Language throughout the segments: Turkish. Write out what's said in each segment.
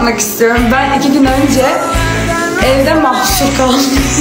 anlatmak istiyorum. Ben 2 gün önce evde mahsur kaldım.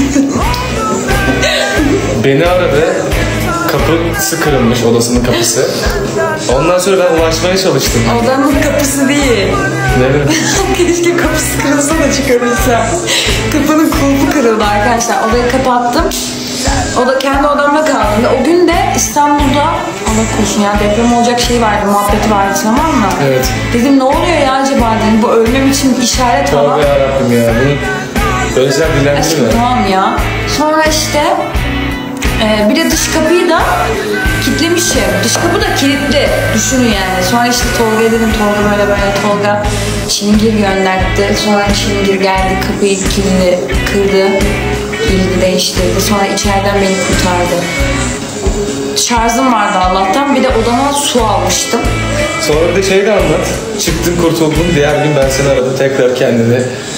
Beni aradı. Kapısı kırılmış, odasının kapısı. Ondan sonra ben ulaşmaya çalıştım. Odanın kapısı değil. Evet. Keşke kapısı kırılsa da çıkabilsem. Kapının kulpu kırıldı arkadaşlar. Odayı kapattım. Kendi odamda kaldım. Ve o gün de İstanbul'da Allah korusun ya deprem olacak şey vardı, muhabbeti vardı, tamam mı? Evet. Dedim ne oluyor ya acaba dedim. Bu ölmem için işaret falan. Tövbe yarabbim ya. Bunu özel bilendir mi? Tamam ya. Sonra işte bir de dış kapıyı da kilitlemişim. Dış kapı da kilitli. Düşünün yani. Sonra işte Tolga'ya dedim. Tolga böyle Tolga çilingir gönderdi. Sonra çilingir geldi. Kapıyı kırdı. Kilidi değiştirdi. Sonra içeriden beni kurtardı. Şarjım vardı Allah'tan. Bir de odama su almıştım. Sonra da şey de anlat. Çıktın kurtuldun. Diğer gün ben seni aradım. Tekrar kendini.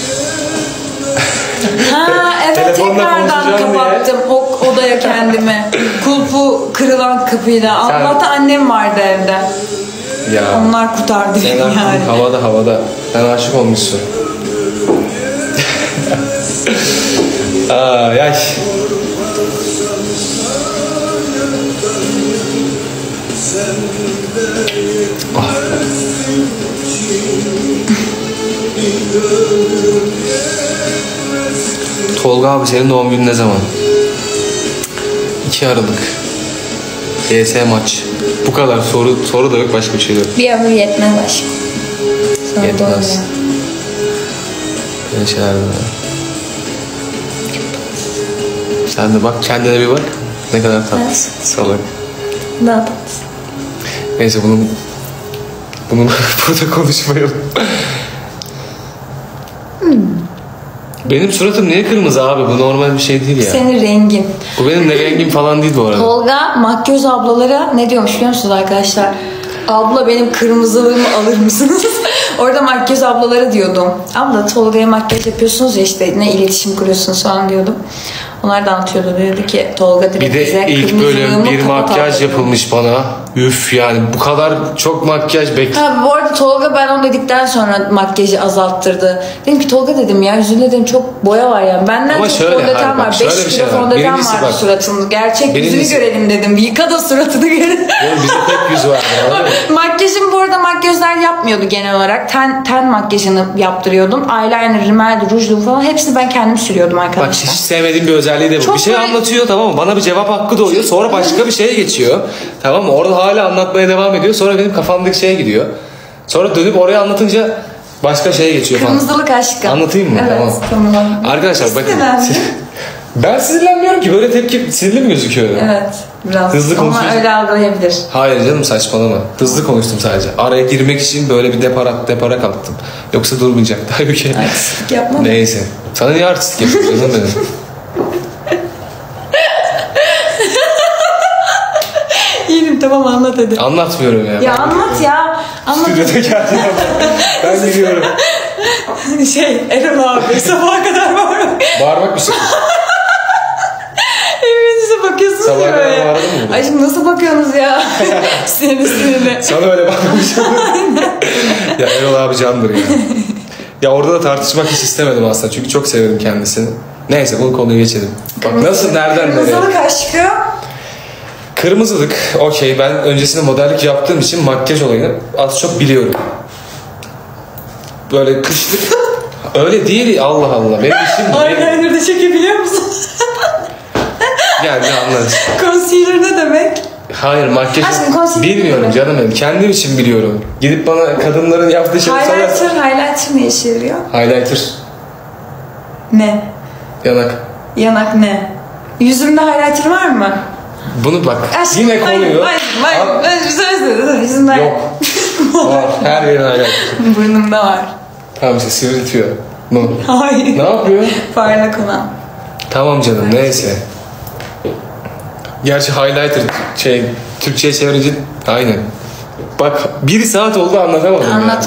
Ha evet, tekrardan kapattım odaya kendimi. Kulpu kırılan kapıyı da. Allah'ta annem vardı evde. Ya. Onlar kurtardı beni yani. Havada. Sen aşık olmuşsun. Ay. Tolga abi senin doğum günün ne zaman? 2 Aralık. ES maç. Bu kadar soru da yok, başka bir şey yok. Bir ömür yetmez aşkım. Yetmez. Böyle şeyler de var. Sen de bak, kendine bir bak. Ne kadar tatlı. Evet. Salak. Daha tatlı. Neyse bunu burada konuşmayalım. Benim suratım niye kırmızı abi? Bu normal bir şey değil ya. Senin rengin. Bu benim de rengim falan değil bu arada. Tolga makyöz ablalara ne diyormuş biliyor musunuz arkadaşlar? Abla benim kırmızılığımı alır mısınız? Orada makyöz ablalara diyordum. Abla Tolga'ya makyaj yapıyorsunuz ya işte ne iletişim kuruyorsunuz falan diyordum. Onlar da anlatıyordu. Dedi ki Tolga dedi bir de bize ilk bölüm bir makyaj yapılmış bana. Üf yani bu kadar çok makyaj Ha bu arada Tolga ben onu dedikten sonra makyajı azalttırdı. Dedim ki Tolga dedim ya yüzünde dedim çok boya var ya. Benden ama çok şöyle, fondöten var. 5 kilo fondöten vardı suratımda. Gerçek yüzünü görelim dedim. Yıka da suratını görelim. Bizde pek yüz vardı. Makyajım bu arada makyajlar yapmıyordu genel olarak. Ten makyajını yaptırıyordum. Eyeliner, rimel, rujlu falan hepsini ben kendim sürüyordum arkadaşlar. Bak hiç sevmediğim bir özelliği de bu. Çok bir şey böyle... anlatıyor tamam mı? Bana bir cevap hakkı doğuyor. Sonra başka bir şeye geçiyor. Tamam mı? Orada hala anlatmaya devam ediyor. Sonra benim kafamdaki şeye gidiyor. Sonra dönüp oraya anlatınca başka şeye geçiyor falan. Kırmızılık aşkı. Anlatayım mı? Evet, tamam. Arkadaşlar bakın. Ben sinirlenmiyorum ki. Böyle tepki sinirli mi gözüküyor? Evet. Biraz. Hızlı konuşuyorsun. Ama öyle algılayabilir. Hayır canım saçmalama. Hızlı konuştum sadece. Araya girmek için böyle bir depara kalktım. Yoksa durmayacaktı. Halbuki. Artistlik yapma. Neyse. Sana niye artistlik yapıyorsun canım benim? İyiyim tamam anlat hadi. Anlatmıyorum ya. Ya anlat ya. Anlat. Stüdyoda geldim. Ben gidiyorum. Erol abi sabaha kadar bağırmak. Bağırmak bir şey. Birbirinize bakıyorsunuz Sabaha ya kadar böyle. bağırdın mı? Ay şimdi nasıl bakıyorsunuz ya? Sinirli. Sana öyle bakmışım. Ya Erol abi candır ya. Ya orada da tartışmak hiç istemedim aslında. Çünkü çok severim kendisini. Neyse bu konuyu geçelim. Bak nasıl nereden nereye. Kırmızılık aşkı. Kırmızılık okey, ben öncesinde modellik yaptığım için makyaj olayını az çok biliyorum. Böyle kışlık öyle değil Allah Allah benim işim bu. Eyeliner'da çekebiliyor musun? Gel ne anlarız. Concealer ne demek? Hayır makyaj bilmiyorum mi? canım benim, kendim için biliyorum. Gidip bana kadınların yaptığı şey Highlighter ne işe yarıyor? Highlighter. Ne? Yanak ne? Yüzümde highlighter var mı? Bunu bak Aşkım, yine konuyu. Hayır. Yüzümde. Yok. Var. Her yerin highlighter. Burnumda var. Tamam işte sivriltiyor. Hayır. Ne yapıyor? Parlak olan. Tamam canım neyse. Gerçi highlighter Türkçe'ye çevirince aynen. Bak 1 saat oldu anlatamadım. Anlat.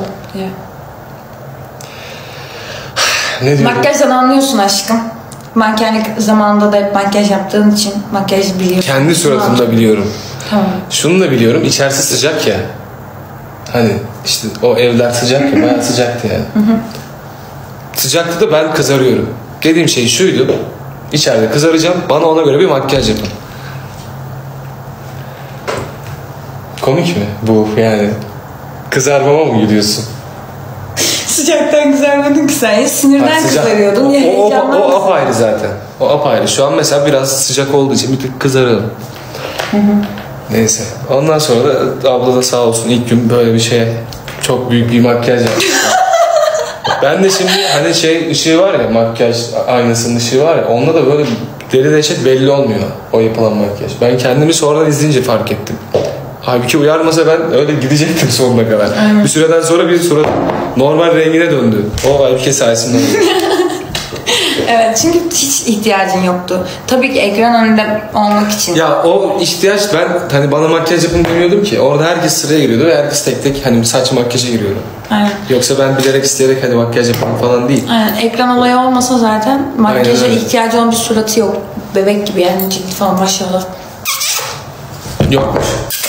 Ne diyorum? Makyajdan anlıyorsun aşkım. Mankenlik zamanında da hep makyaj yaptığın için makyaj biliyorsun. Kendi suratımda biliyorum. Tamam. Şunu da biliyorum, içerisi sıcak ya. Hani İşte o evler sıcak ya, bayağı sıcaktı yani. Sıcakta da ben kızarıyorum. Dediğim şey şuydu. İçeride kızaracağım. Bana ona göre bir makyaj yapın. Komik mi bu yani? Kızarmama mı gülüyorsun? Sıcaktan kızarmadın ki sen. Ya sinirden kızarıyordun ya heyecandan. O apayrı zaten. O apayrı. Şu an mesela biraz sıcak olduğu için bir tık kızaralım. Neyse. Ondan sonra da abla da sağ olsun ilk gün böyle bir şey çok büyük bir makyaj yaptı. Ben de şimdi hani şey ışığı var ya, makyaj aynasının ışığı var ya, onunla da böyle deli dehşet belli olmuyor o yapılan makyaj. Ben kendimi sonradan izleyince fark ettim. Halbuki uyarmasa ben öyle gidecektim sonuna kadar. Bir süreden sonra bir surat normal rengine döndü. O Aybüke sayesinde oldu. Evet, çünkü hiç ihtiyacın yoktu. Tabii ki ekran önünde olmak için. Ya o ihtiyaç, ben hani bana makyaj yapın demiyordum ki. Orada herkes sıraya giriyordu ve herkes tek tek hani saç makyaja giriyordu. Aynen. Yoksa ben bilerek isteyerek hani makyaj yapalım falan değil. Aynen. Ekran olayı olmasa zaten makyaja ihtiyacı olan bir suratı yok. Bebek gibi yani, cildi falan maşallah. Yokmuş.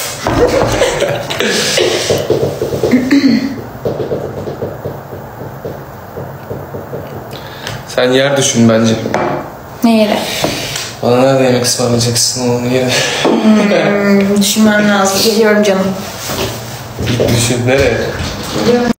Sen yer düşün bence. Ne yere? Bana nerede yemek ısmarlayacaksın onun yere? Düşünmem lazım. Geliyorum canım. Düşün nereye? Geliyorum.